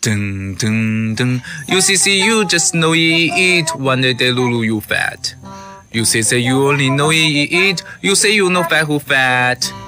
Dun, dun, dun. You see, you just know eat. One day, Lulu, you fat. You say you only know eat. You say you know fat who fat.